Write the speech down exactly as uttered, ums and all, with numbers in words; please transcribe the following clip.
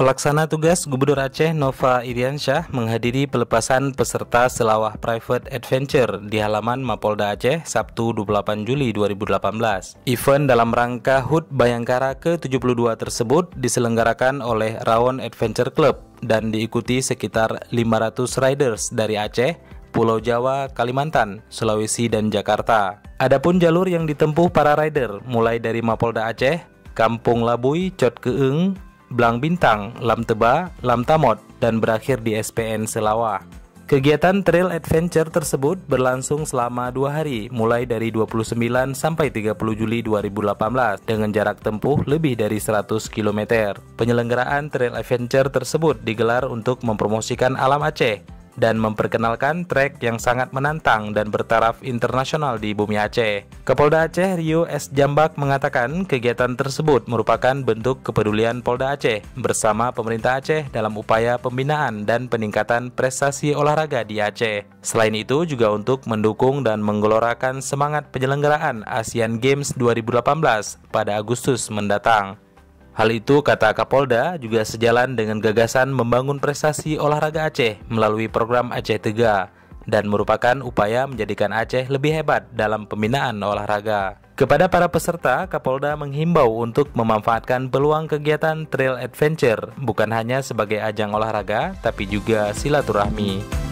Pelaksana tugas Gubernur Aceh Nova Iriansyah menghadiri pelepasan peserta Selawah Private Adventure di halaman Mapolda Aceh Sabtu dua puluh delapan Juli dua ribu delapan belas. Event dalam rangka H U T Bayangkara ke tujuh puluh dua tersebut diselenggarakan oleh Rawon Adventure Club dan diikuti sekitar lima ratus riders dari Aceh, Pulau Jawa, Kalimantan, Sulawesi, dan Jakarta. Adapun jalur yang ditempuh para rider mulai dari Mapolda Aceh, Kampung Labui, Cot Keeng, Blang Bintang, Lam Teba, Lam Tamot, dan berakhir di S P N Selawah. Kegiatan trail adventure tersebut berlangsung selama dua hari, mulai dari dua puluh sembilan sampai tiga puluh Juli dua ribu delapan belas, dengan jarak tempuh lebih dari seratus kilometer. Penyelenggaraan trail adventure tersebut digelar untuk mempromosikan alam Aceh dan memperkenalkan trek yang sangat menantang dan bertaraf internasional di bumi Aceh. Kapolda Aceh Rio S. Jambak mengatakan kegiatan tersebut merupakan bentuk kepedulian Polda Aceh bersama pemerintah Aceh dalam upaya pembinaan dan peningkatan prestasi olahraga di Aceh. Selain itu juga untuk mendukung dan menggelorakan semangat penyelenggaraan Asian Games dua ribu delapan belas pada Agustus mendatang. Hal itu, kata Kapolda, juga sejalan dengan gagasan membangun prestasi olahraga Aceh melalui program Aceh Tega dan merupakan upaya menjadikan Aceh lebih hebat dalam pembinaan olahraga. Kepada para peserta, Kapolda menghimbau untuk memanfaatkan peluang kegiatan trail adventure bukan hanya sebagai ajang olahraga, tapi juga silaturahmi.